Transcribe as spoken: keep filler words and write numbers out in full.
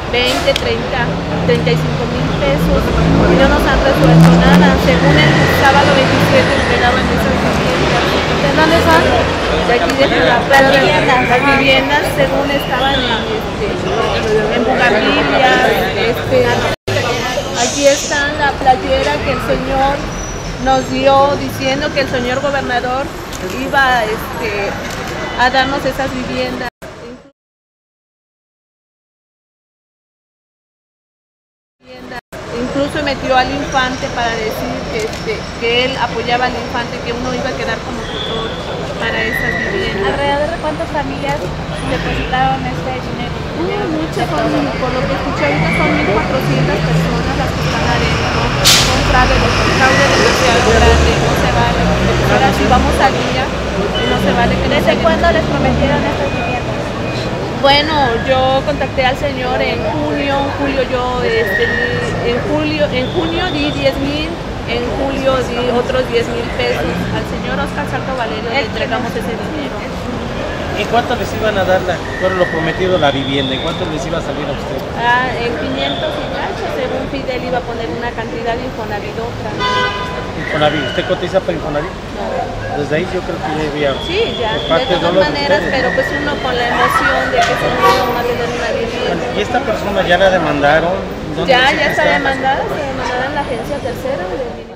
veinte, treinta, treinta y cinco mil pesos y no nos han resuelto nada. Según el sábado veintisiete entregaban esas viviendas. ¿De dónde son? De aquí de Jalapa. Las viviendas. Las viviendas según estaban en, este, en Bugambilia, este, aquí está la playera que el señor nos dio diciendo que el señor gobernador iba este, a darnos esas viviendas. Incluso metió al infante para decir que, este, que él apoyaba al infante, que uno iba a quedar como tutor para esas viviendas. ¿Alrededor de cuántas familias depositaron este dinero? Uh, muchas, son, por lo que escuché ahorita son mil cuatrocientas personas las que están adentro. Son fraude, son fraude demasiado grande, no se vale. Ahora sí vamos al día y no se vale que no. ¿Desde cuándo les prometieron estas viviendas? Bueno, yo contacté al señor en junio, en julio yo, este, en julio, en junio di diez mil, en julio di otros diez mil pesos. Al señor Oscar Salto Valerio le entregamos ese dinero. ¿En cuánto les iban a dar la, bueno, lo prometido la vivienda? ¿En cuánto les iba a salir a usted? Ah, en quinientos y cacho, según Fidel iba a poner una cantidad de Infonavit otra. Infonavit, ¿usted cotiza para Infonavit? No. Desde ahí yo creo que ya había... Sí, ya, de parte todas de maneras, ustedes, pero ¿no? pues uno con la emoción de que se no va a tener una vivienda. ¿Y esta persona ya la demandaron? ¿Dónde Ya, dice ya que está demandada, se demandada en la agencia tercera de